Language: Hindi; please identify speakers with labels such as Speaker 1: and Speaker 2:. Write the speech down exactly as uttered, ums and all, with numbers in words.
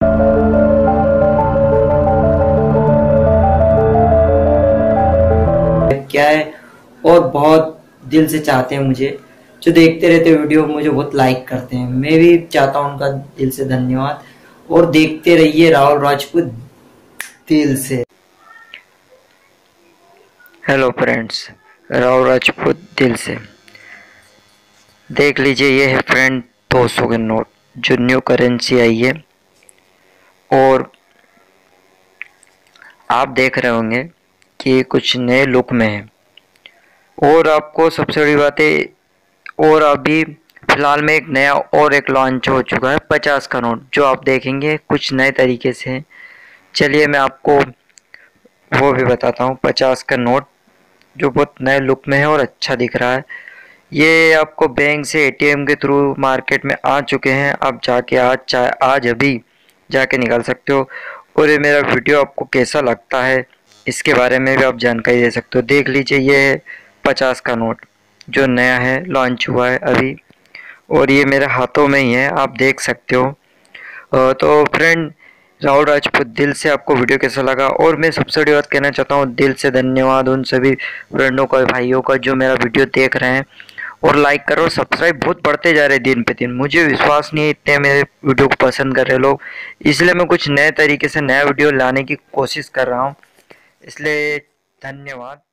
Speaker 1: क्या है और बहुत दिल से चाहते हैं मुझे, जो देखते रहते वीडियो मुझे बहुत लाइक करते हैं। मैं भी चाहता हूँ उनका दिल से धन्यवाद, और देखते रहिए राहुल राजपूत दिल से।
Speaker 2: हेलो फ्रेंड्स, राहुल राजपूत दिल से। देख लीजिए, ये है फ्रेंड दो सौ के नोट जो न्यू करेंसी आई है, और आप देख रहे होंगे कि कुछ नए लुक में है। और आपको सबसे बड़ी बात है, और अभी फिलहाल में एक नया और एक लॉन्च हो चुका है पचास का नोट, जो आप देखेंगे कुछ नए तरीके से। चलिए मैं आपको वो भी बताता हूँ। पचास का नोट जो बहुत नए लुक में है और अच्छा दिख रहा है। ये आपको बैंक से एटीएम के थ्रू मार्केट में आ चुके हैं। आप जाके आज चाहे आज अभी जाके निकाल सकते हो। और ये मेरा वीडियो आपको कैसा लगता है इसके बारे में भी आप जानकारी दे सकते हो। देख लीजिए, ये है पचास का नोट जो नया है, लॉन्च हुआ है अभी, और ये मेरे हाथों में ही है, आप देख सकते हो। तो फ्रेंड, राहुल राजपूत दिल से आपको वीडियो कैसा लगा। और मैं सबसे बड़ी बात कहना चाहता हूँ, दिल से धन्यवाद उन सभी फ्रेंडों का, भाइयों का जो मेरा वीडियो देख रहे हैं और लाइक करो। सब्सक्राइब बहुत बढ़ते जा रहे हैं दिन पे दिन। मुझे विश्वास नहीं है इतने मेरे वीडियो को पसंद कर रहे लोग, इसलिए मैं कुछ नए तरीके से नया वीडियो लाने की कोशिश कर रहा हूँ। इसलिए धन्यवाद।